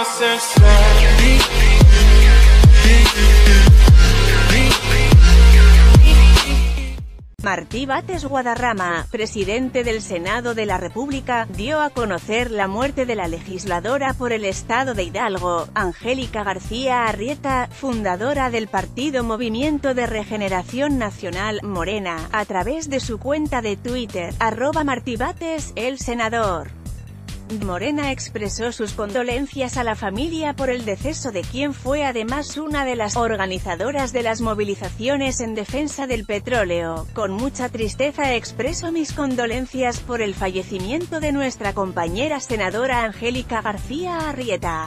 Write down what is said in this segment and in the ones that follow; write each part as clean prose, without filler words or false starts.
Martí Bates Guadarrama, presidente del Senado de la República, dio a conocer la muerte de la legisladora por el estado de Hidalgo, Angélica García Arrieta, fundadora del partido Movimiento de Regeneración Nacional, Morena, a través de su cuenta de Twitter, @MartíBates, el senador. Morena expresó sus condolencias a la familia por el deceso de quien fue además una de las organizadoras de las movilizaciones en defensa del petróleo. Con mucha tristeza expreso mis condolencias por el fallecimiento de nuestra compañera senadora Angélica García Arrieta.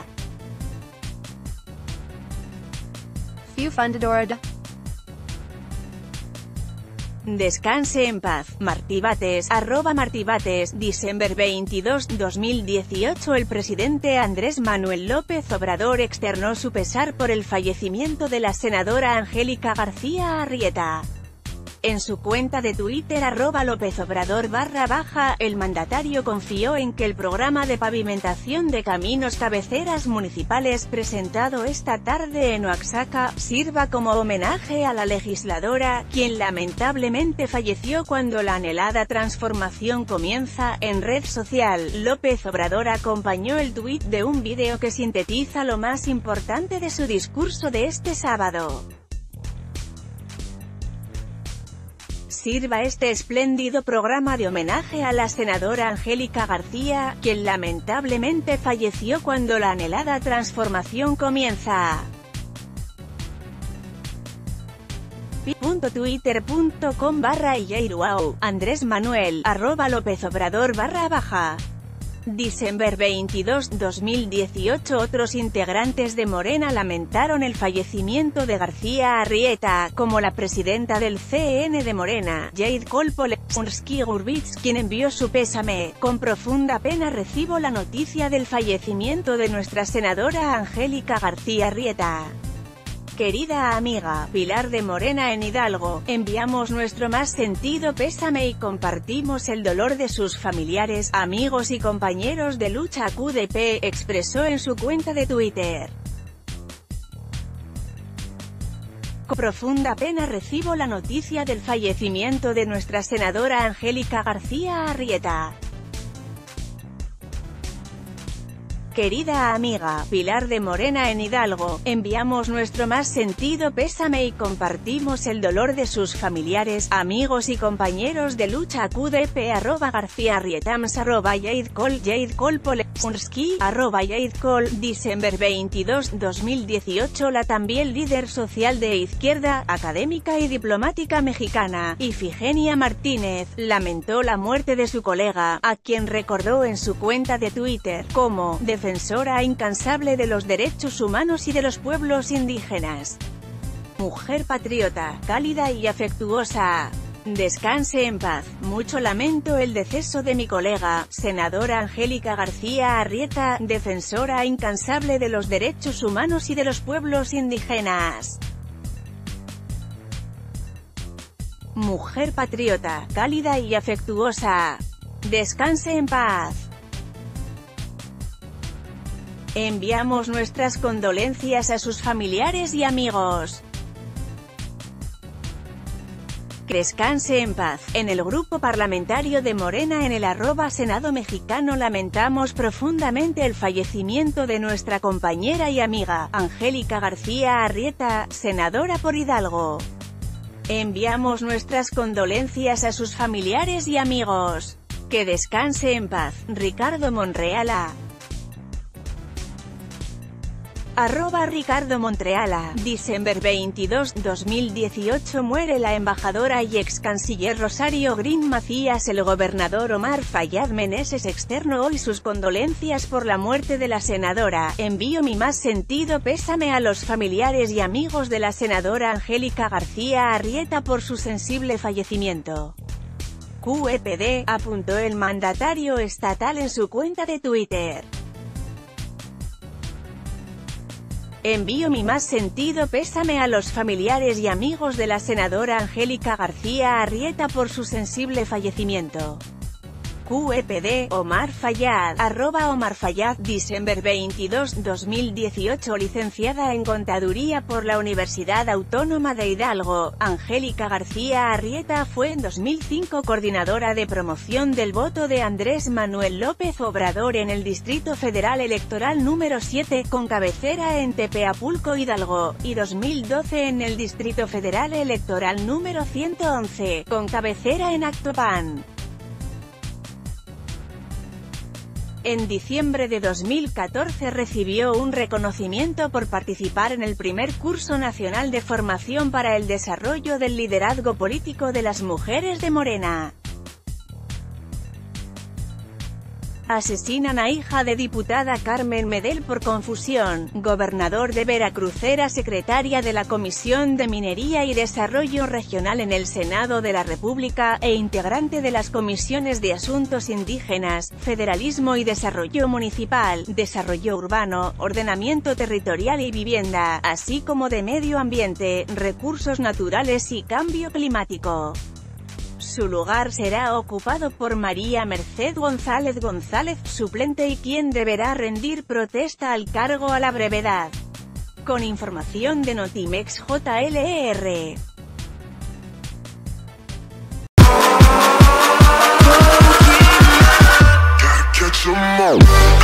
Descanse en paz. Martí Bates, @MartíBates, diciembre 22, 2018. El presidente Andrés Manuel López Obrador externó su pesar por el fallecimiento de la senadora Angélica García Arrieta. En su cuenta de Twitter @LópezObrador _, el mandatario confió en que el programa de pavimentación de caminos cabeceras municipales presentado esta tarde en Oaxaca, sirva como homenaje a la legisladora, quien lamentablemente falleció cuando la anhelada transformación comienza. En red social, López Obrador acompañó el tuit de un vídeo que sintetiza lo más importante de su discurso de este sábado. Sirva este espléndido programa de homenaje a la senadora Angélica García, quien lamentablemente falleció cuando la anhelada transformación comienza. pi.twitter.com/iyairuau, Andrés Manuel, @LópezObrador _. Diciembre 22, 2018. Otros integrantes de Morena lamentaron el fallecimiento de García Arrieta, como la presidenta del CN de Morena, Jade Kolpolensky-Gurbitz, quien envió su pésame. Con profunda pena recibo la noticia del fallecimiento de nuestra senadora Angélica García Arrieta. Querida amiga, Pilar de Morena en Hidalgo, enviamos nuestro más sentido pésame y compartimos el dolor de sus familiares, amigos y compañeros de lucha. QDP, expresó en su cuenta de Twitter. Con profunda pena recibo la noticia del fallecimiento de nuestra senadora Angélica García Arrieta. Querida amiga, Pilar de Morena en Hidalgo, enviamos nuestro más sentido pésame y compartimos el dolor de sus familiares, amigos y compañeros de lucha. QDP @GarcíaArrietams Jade Kolpolensky Jade Kol. Diciembre 22, 2018. La también líder social de izquierda, académica y diplomática mexicana, Ifigenia Martínez, lamentó la muerte de su colega, a quien recordó en su cuenta de Twitter como defensora incansable de los derechos humanos y de los pueblos indígenas. Mujer patriota, cálida y afectuosa. Descanse en paz. Mucho lamento el deceso de mi colega, senadora Angélica García Arrieta, defensora incansable de los derechos humanos y de los pueblos indígenas. Mujer patriota, cálida y afectuosa. Descanse en paz. Enviamos nuestras condolencias a sus familiares y amigos. Descanse en paz. En el grupo parlamentario de Morena en el @Senado mexicano lamentamos profundamente el fallecimiento de nuestra compañera y amiga, Angélica García Arrieta, senadora por Hidalgo. Enviamos nuestras condolencias a sus familiares y amigos. Que descanse en paz. Ricardo Monreala. @Ricardo Montreala. Diciembre 22, 2018. Muere la embajadora y ex canciller Rosario Green Macías. El gobernador Omar Fayad Meneses externó hoy sus condolencias por la muerte de la senadora. Envío mi más sentido pésame a los familiares y amigos de la senadora Angélica García Arrieta por su sensible fallecimiento. QEPD, apuntó el mandatario estatal en su cuenta de Twitter. Envío mi más sentido pésame a los familiares y amigos de la senadora Angélica García Arrieta por su sensible fallecimiento. QEPD, Omar Fayad, @Omar Fayad, Diciembre 22, 2018. Licenciada en Contaduría por la Universidad Autónoma de Hidalgo, Angélica García Arrieta fue en 2005 coordinadora de promoción del voto de Andrés Manuel López Obrador en el Distrito Federal Electoral número 7, con cabecera en Tepeapulco, Hidalgo, y 2012 en el Distrito Federal Electoral número 111, con cabecera en Actopan. En diciembre de 2014 recibió un reconocimiento por participar en el primer curso nacional de formación para el desarrollo del liderazgo político de las mujeres de Morena. Asesinan a hija de diputada Carmen Medel por confusión. Gobernador de Veracruz era secretaria de la Comisión de Minería y Desarrollo Regional en el Senado de la República, e integrante de las comisiones de Asuntos Indígenas, Federalismo y Desarrollo Municipal, Desarrollo Urbano, Ordenamiento Territorial y Vivienda, así como de Medio Ambiente, Recursos Naturales y Cambio Climático. Su lugar será ocupado por María Merced González González, suplente, y quien deberá rendir protesta al cargo a la brevedad. Con información de Notimex JLR. Catch 'em all.